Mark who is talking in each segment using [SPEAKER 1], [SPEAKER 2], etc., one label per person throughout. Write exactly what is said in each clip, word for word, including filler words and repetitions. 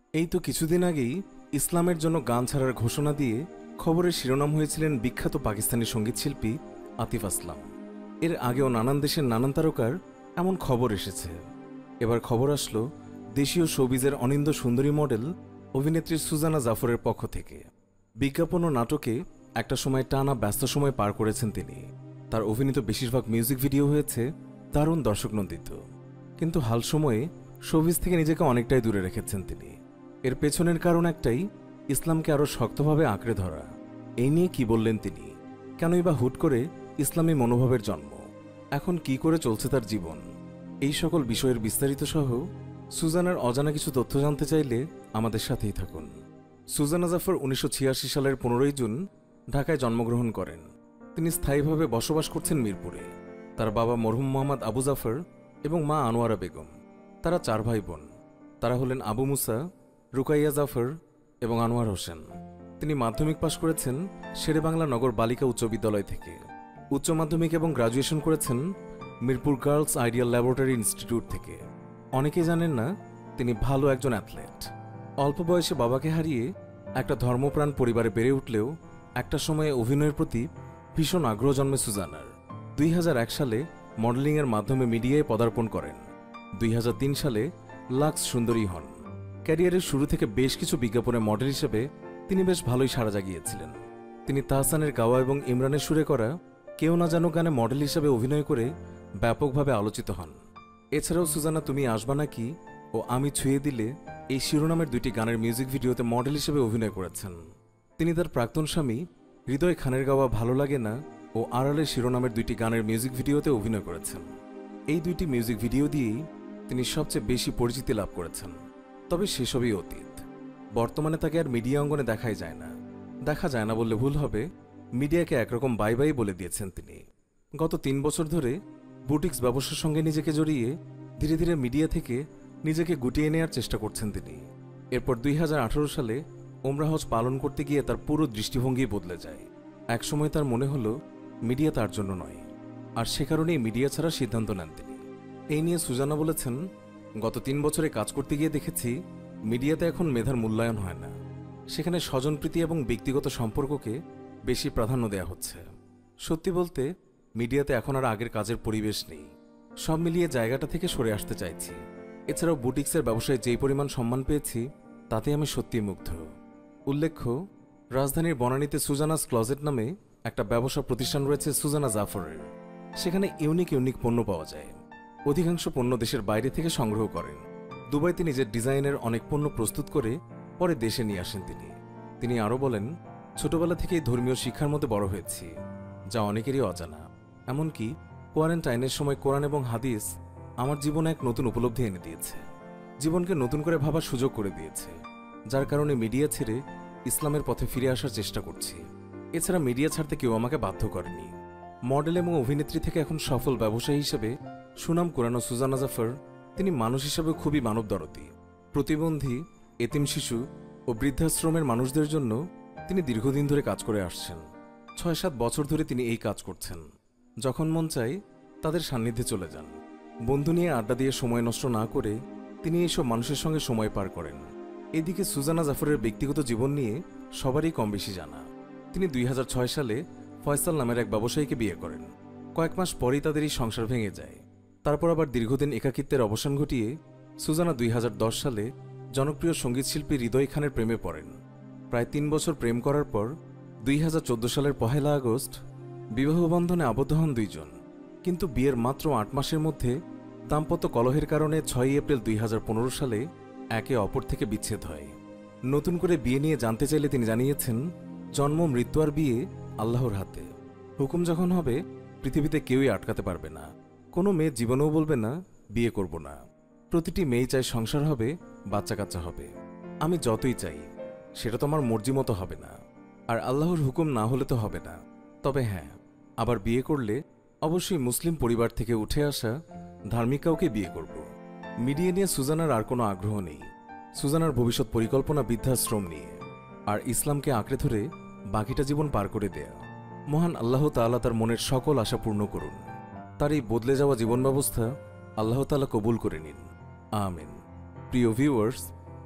[SPEAKER 1] এই তো কিছুদিন আগেই ইসলামের জন্য গান ছাড়ার ঘোষণা দিয়ে খবরের শিরোনাম হয়েছিলেন বিখ্যাত পাকিস্তানি সঙ্গীতশিল্পী আতিফ আসলাম। এর আগেও নানান দেশের নানান তারকার এমন খবর এসেছে। এবার খবর আসলো দেশীয় শোবিজের অনিন্দ সুন্দরী মডেল অভিনেত্রী সুজানা জাফরের পক্ষ থেকে। বিজ্ঞাপন ও নাটকে একটা সময় টানা ব্যস্ত সময় পার করেছেন তিনি। তার অভিনীত বেশিরভাগ মিউজিক ভিডিও হয়েছে দারুণ দর্শকনন্দিত, কিন্তু হাল সময়ে শোবিজ থেকে নিজেকে অনেকটাই দূরে রেখেছেন তিনি। এর পেছনের কারণ একটাই, ইসলামকে আরও শক্তভাবে আঁকড়ে ধরা। এই নিয়ে কি বললেন তিনি? কেনই বা হুট করে ইসলামী মনোভাবের জন্ম? এখন কি করে চলছে তার জীবন? এই সকল বিষয়ের বিস্তারিত সহ সুজানার অজানা কিছু তথ্য জানতে চাইলে আমাদের সাথেই থাকুন। সুজানা জাফর উনিশশো ছিয়াশি সালের পনেরোই জুন ঢাকায় জন্মগ্রহণ করেন। তিনি স্থায়ীভাবে বসবাস করছেন মিরপুরে। তার বাবা মরহুম মোহাম্মদ আবু জাফর এবং মা আনোয়ারা বেগম। তারা চার ভাই বোন। তারা হলেন আবু মুসা, রুকাইয়া জাফর এবং আনোয়ার হোসেন। তিনি মাধ্যমিক পাশ করেছেন শেরেবাংলা নগর বালিকা উচ্চ বিদ্যালয় থেকে। উচ্চ মাধ্যমিক এবং গ্রাজুয়েশন করেছেন Mirpur girls ideal laboratory institute থেকে। অনেকেই জানেন না তিনি ভালো একজন অ্যাথলেট। অল্প বয়সে বাবাকে হারিয়ে একটা ধর্মপ্রাণ পরিবারে বেড়ে উঠলেও একটা সময়ে অভিনয়ের প্রতি ভীষণ আগ্রহ জন্মে সুজানার। দুই হাজার এক সালে মডেলিংয়ের মাধ্যমে মিডিয়ায় পদার্পণ করেন। দুই হাজার তিন সালে লাক্স সুন্দরী হন। ক্যারিয়ারের শুরু থেকে বেশ কিছু বিজ্ঞাপনে মডেল হিসেবে তিনি বেশ ভালোই সাড়া জাগিয়েছিলেন। তিনি তাহসানের গাওয়া এবং ইমরানের সুরে করা কেউ না জানো গানে মডেল হিসেবে অভিনয় করে ব্যাপকভাবে আলোচিত হন। এছাড়াও সুজানা তুমি আসবা নাকি ও আমি ছুঁয়ে দিলে এই শিরোনামের দুইটি গানের মিউজিক ভিডিওতে মডেল হিসেবে অভিনয় করেছেন। তিনি তার প্রাক্তন স্বামী হৃদয় খানের গাওয়া ভালো লাগে না ও আড়ালে শিরোনামের দুইটি গানের মিউজিক ভিডিওতে অভিনয় করেছেন। এই দুইটি মিউজিক ভিডিও দিয়েই তিনি সবচেয়ে বেশি পরিচিতি লাভ করেছেন। তবে সেসবই অতীত। বর্তমানে তাকে আর মিডিয়া অঙ্গনে দেখাই যায় না। দেখা যায় না বললে ভুল হবে, মিডিয়াকে একরকম বাই বাই বলে দিয়েছেন তিনি। গত তিন বছর ধরে বুটিক্স ব্যবসার সঙ্গে নিজেকে জড়িয়ে ধীরে ধীরে মিডিয়া থেকে নিজেকে গুটিয়ে নেওয়ার চেষ্টা করছেন তিনি। এরপর দুই হাজার আঠারো সালে ওমরা হজ পালন করতে গিয়ে তার পুরো দৃষ্টিভঙ্গি বদলে যায়। একসময় তার মনে হলো মিডিয়া তার জন্য নয়, আর সে কারণেই মিডিয়া ছাড়া সিদ্ধান্ত নেন তিনি। এই নিয়ে সুজানা বলেছেন, গত তিন বছরে কাজ করতে গিয়ে দেখেছি মিডিয়াতে এখন মেধার মূল্যায়ন হয় না। সেখানে স্বজনপ্রীতি এবং ব্যক্তিগত সম্পর্ককে বেশি প্রাধান্য দেওয়া হচ্ছে। সত্যি বলতে মিডিয়াতে এখন আর আগের কাজের পরিবেশ নেই। সব মিলিয়ে জায়গাটা থেকে সরে আসতে চাইছি। এছাড়াও বুটিক্সের ব্যবসায় যেই পরিমাণ সম্মান পেয়েছি তাতে আমি সত্যিই মুগ্ধ। উল্লেখ্য, রাজধানীর বনানীতে সুজানাস ক্লজেট নামে একটা ব্যবসা প্রতিষ্ঠান রয়েছে সুজানা জাফরের। সেখানে ইউনিক ইউনিক পণ্য পাওয়া যায়। অধিকাংশ পণ্য দেশের বাইরে থেকে সংগ্রহ করেন। দুবাইতে নিজের ডিজাইনের অনেক পণ্য প্রস্তুত করে পরে দেশে নিয়ে আসেন তিনি। তিনি আরও বলেন, ছোটবেলা থেকেই ধর্মীয় শিক্ষার মধ্যে বড় হয়েছি, যা অনেকেরই অজানা। এমনকি কোয়ারেন্টাইনের সময় কোরআন এবং হাদিস আমার জীবনে এক নতুন উপলব্ধি এনে দিয়েছে। জীবনকে নতুন করে ভাবার সুযোগ করে দিয়েছে, যার কারণে মিডিয়া ছেড়ে ইসলামের পথে ফিরে আসার চেষ্টা করছি। এছাড়া মিডিয়া ছাড়তে কেউ আমাকে বাধ্য করেনি। মডেল এবং অভিনেত্রী থেকে এখন সফল ব্যবসায়ী হিসেবে সুনাম কুড়ানো সুজানা জাফর তিনি মানুষ হিসেবে খুবই মানবদরদী। প্রতিবন্ধী, এতিম শিশু ও বৃদ্ধাশ্রমের মানুষদের জন্য তিনি দীর্ঘদিন ধরে কাজ করে আসছেন। ছয় সাত বছর ধরে তিনি এই কাজ করছেন। যখন মন চায় তাদের সান্নিধ্যে চলে যান। বন্ধু নিয়ে আড্ডা দিয়ে সময় নষ্ট না করে তিনি এইসব মানুষের সঙ্গে সময় পার করেন। এদিকে সুজানা জাফরের ব্যক্তিগত জীবন নিয়ে সবারই কম বেশি জানা। তিনি দুই হাজার ছয় সালে ফয়সাল নামের এক ব্যবসায়ীকে বিয়ে করেন। কয়েক মাস পরেই তাদের এই সংসার ভেঙে যায়। তারপর আবার দীর্ঘদিন একাকিত্বের অবসান ঘটিয়ে সুজানা দুই হাজার দশ সালে জনপ্রিয় সঙ্গীতশিল্পী হৃদয় খানের প্রেমে পড়েন। প্রায় তিন বছর প্রেম করার পর দুই হাজার চোদ্দ সালের পহেলা আগস্ট বিবাহ বন্ধনে আবদ্ধ হন দুইজন। কিন্তু বিয়ের মাত্র আট মাসের মধ্যে দাম্পত্য কলহের কারণে ছয়ই এপ্রিল দুই হাজার পনেরো সালে একে অপর থেকে বিচ্ছেদ হয়। নতুন করে বিয়ে নিয়ে জানতে চাইলে তিনি জানিয়েছেন, জন্ম, মৃত্যু আর বিয়ে আল্লাহর হাতে। হুকুম যখন হবে পৃথিবীতে কেউই আটকাতে পারবে না। কোনো মেয়ে জীবনেও বলবে না বিয়ে করব না। প্রতিটি মেয়ে চায় সংসার হবে, বাচ্চা কাচ্চা হবে। আমি যতই চাই সেটা তো আমার মর্জি মতো হবে না, আর আল্লাহর হুকুম না হলে তো হবে না। তবে হ্যাঁ, আবার বিয়ে করলে অবশ্যই মুসলিম পরিবার থেকে উঠে আসা ধার্মিক কাউকে বিয়ে করব। মিডিয়া নিয়ে সুজানার আর কোনো আগ্রহ নেই। সুজানার ভবিষ্যৎ পরিকল্পনা বৃদ্ধাশ্রম নিয়ে, আর ইসলামকে আঁকড়ে ধরে বাকিটা জীবন পার করে দেয়া। মহান আল্লাহ তাআলা তার মনের সকল আশা পূর্ণ করুন। তার এই বদলে যাওয়া জীবন ব্যবস্থা আল্লাহ তাআলা কবুল করে নিন, আমিন। প্রিয় ভিউয়ার্স,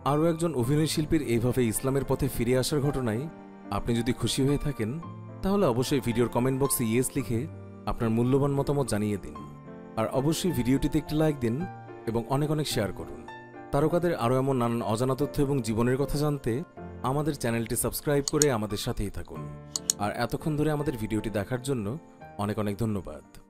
[SPEAKER 1] আরও একজন অভিনয় শিল্পীর এইভাবে ইসলামের পথে ফিরে আসার ঘটনায় আপনি যদি খুশি হয়ে থাকেন তাহলে অবশ্যই ভিডিওর কমেন্ট বক্সে ইয়েস লিখে আপনার মূল্যবান মতামত জানিয়ে দিন। আর অবশ্যই ভিডিওটিতে একটি লাইক দিন এবং অনেক অনেক শেয়ার করুন। তারকাদের আরও এমন নানান অজানা তথ্য এবং জীবনের কথা জানতে আমাদের চ্যানেলটি সাবস্ক্রাইব করে আমাদের সাথেই থাকুন। আর এতক্ষণ ধরে আমাদের ভিডিওটি দেখার জন্য অনেক অনেক ধন্যবাদ।